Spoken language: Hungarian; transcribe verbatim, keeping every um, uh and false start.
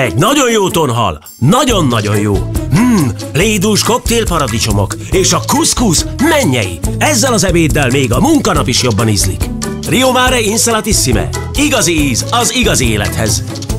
egy nagyon jó tonhal, nagyon-nagyon jó. Hmm, lédús koktélparadicsomok és a kuszkusz mennyei. Ezzel az ebéddel még a munkanap is jobban ízlik. Rio Mare Insalatissime. Igazi íz az igazi élethez.